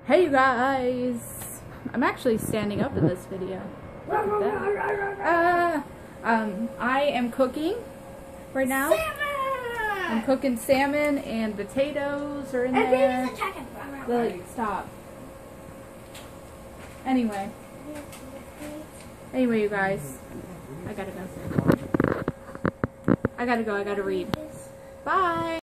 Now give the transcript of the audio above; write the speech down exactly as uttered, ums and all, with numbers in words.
Hey you guys! I'm actually standing up in this video. Look at that. Uh, um, I am cooking right now. Salmon! I'm cooking salmon and potatoes are in And there. baby's attacking. Lily, stop. Anyway. Anyway, you guys. I gotta go. I gotta go. I gotta read. Bye!